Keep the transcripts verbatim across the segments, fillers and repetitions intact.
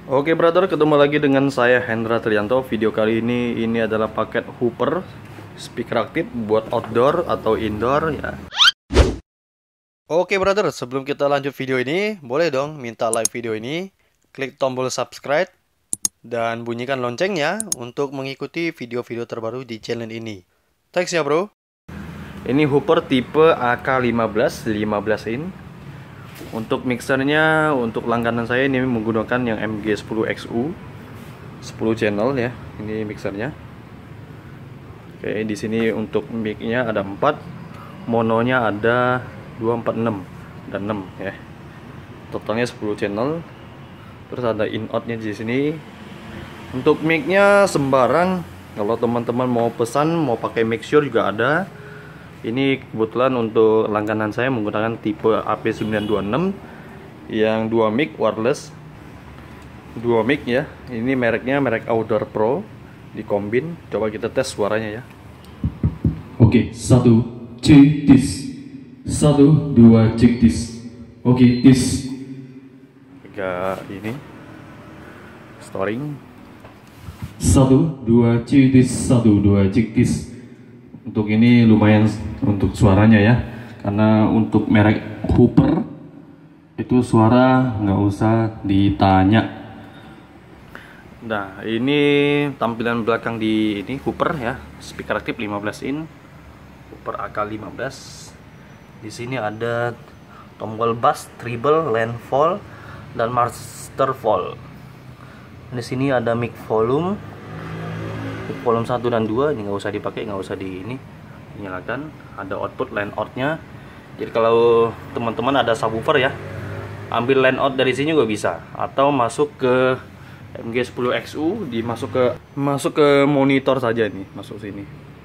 Oke brother, ketemu lagi dengan saya Hendra Trianto. Video kali ini ini adalah paket Hooper speaker aktif buat outdoor atau indoor ya. Oke brother, sebelum kita lanjut video ini, boleh dong minta like video ini, klik tombol subscribe dan bunyikan loncengnya untuk mengikuti video-video terbaru di channel ini. Thanks ya bro. Ini Hooper tipe A K lima belas lima belas in. Untuk mixernya, untuk langganan saya ini menggunakan yang M G sepuluh X U sepuluh channel ya. Ini mixernya. Oke, di sini untuk mic-nya ada empat, mononya ada dua, empat, enam dan enam ya. Totalnya sepuluh channel. Terus ada in-out-nya di sini. Untuk mic-nya sembarang, kalau teman-teman mau pesan mau pakai mixer juga ada. Ini kebetulan untuk langganan saya menggunakan tipe A P sembilan dua enam yang dua mic wireless, dua mic ya. Ini mereknya merek Outdoor Pro di Kombin. Coba kita tes suaranya ya. Oke, satu cek tis, satu dua cek tis. Oke, tis. Agak ini storing. Satu dua cek tis, satu dua cek tis. Untuk ini lumayan untuk suaranya ya, karena untuk merek Hooper itu suara nggak usah ditanya. Nah ini tampilan belakang di ini Hooper ya, speaker aktif lima belas in, Hooper A K lima belas. Di sini ada tombol bass, treble, land fall, dan master fall. Di sini ada mic volume. Volume satu dan dua ini nggak usah dipakai, nggak usah di ini dinyalakan. Ada output line out-nya. Jadi kalau teman-teman ada subwoofer ya, ambil line out dari sini juga bisa, atau masuk ke M G sepuluh X U, dimasuk ke masuk ke monitor saja nih, masuk sini.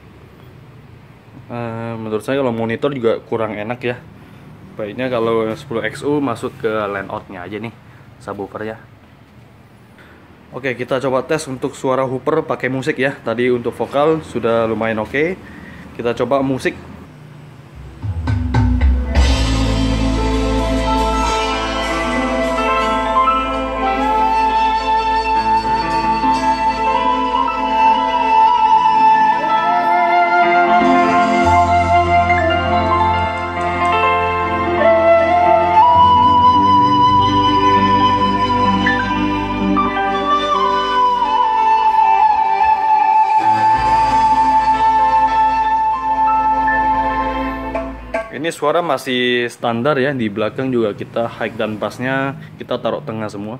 Uh, menurut saya kalau monitor juga kurang enak ya. Baiknya kalau sepuluh X U masuk ke line out-nya aja nih, subwoofer ya. Oke, kita coba tes untuk suara Hooper pakai musik ya. Tadi untuk vokal sudah lumayan oke. Kita coba musik. Ini suara masih standar ya, di belakang juga kita high dan bassnya kita taruh tengah semua.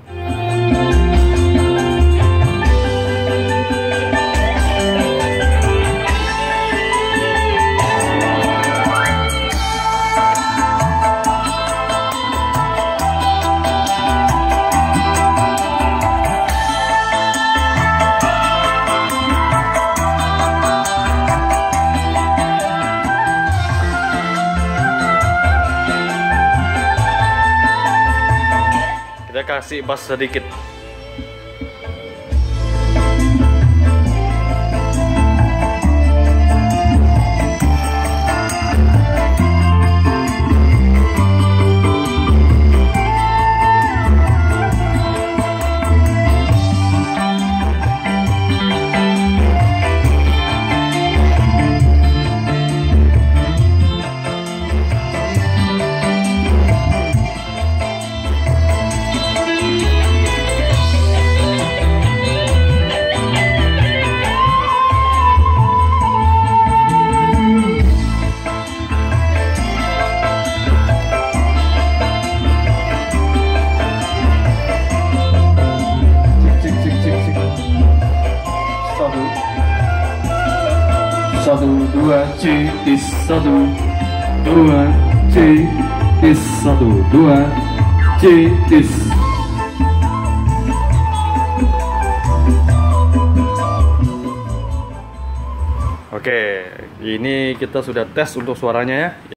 Kita kasih bass sedikit. Satu dua cek tis, satu dua cek tis, satu dua cek tis. Oke, ini kita sudah tes untuk suaranya ya.